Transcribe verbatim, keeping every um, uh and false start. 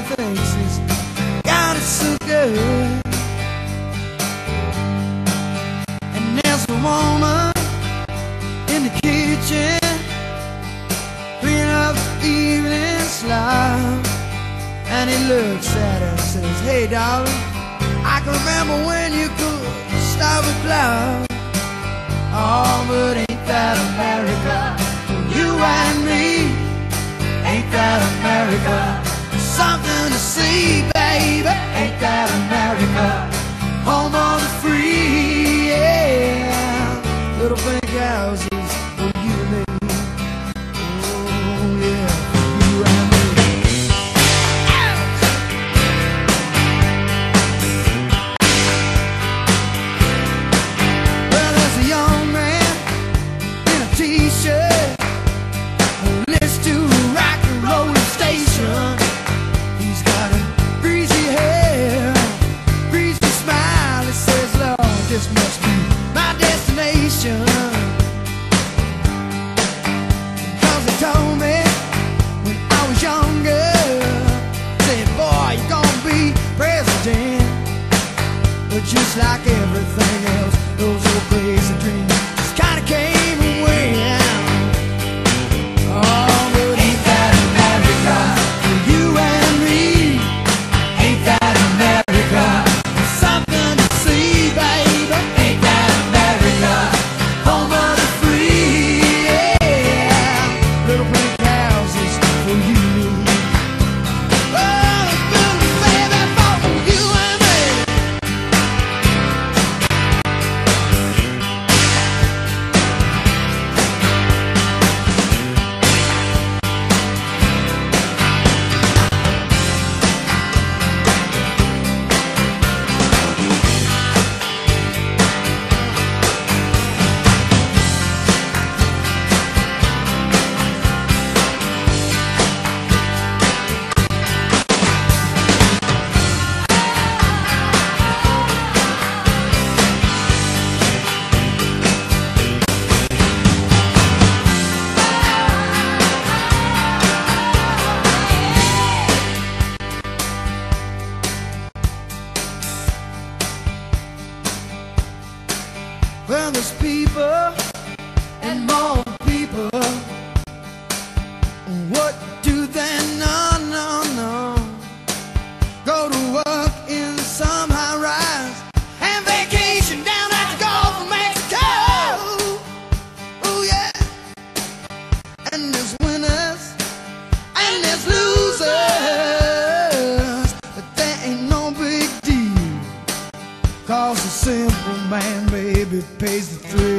thinks he's got it so good. And there's a woman in the kitchen cleaning up the evening slop. And he looks at her and says, hey darling, I can remember when you could stop a cloud. Oh, but ain't that America? You and me, ain't that America? Something to see, baby, ain't that America? Home of the free, yeah. Little pink houses for you and me. Oh, yeah, you and me. Well, there's a young man in a t-shirt who listens to a rock and roll station. He's got a breezy hair, breezy smile. He says, Lord, this must be my destination. Cause he told me when I was younger, said, boy, you're gonna be president. But just like everything else, those old crazy dreams just kinda came and went. Oh, but ain't that America? For you and me, ain't that America? Something to see, baby, ain't that America? Home of the free, yeah. Little pink houses for you and me. Oh, little baby, for you and me. Well, there's people and more people. What do they know? No, no. Go to work in some high rise and vacation down at the Gulf of Mexico. Oh yeah. And there's winners and there's losers, but that ain't no big deal. Cause the simple man, baby, pays the thrill.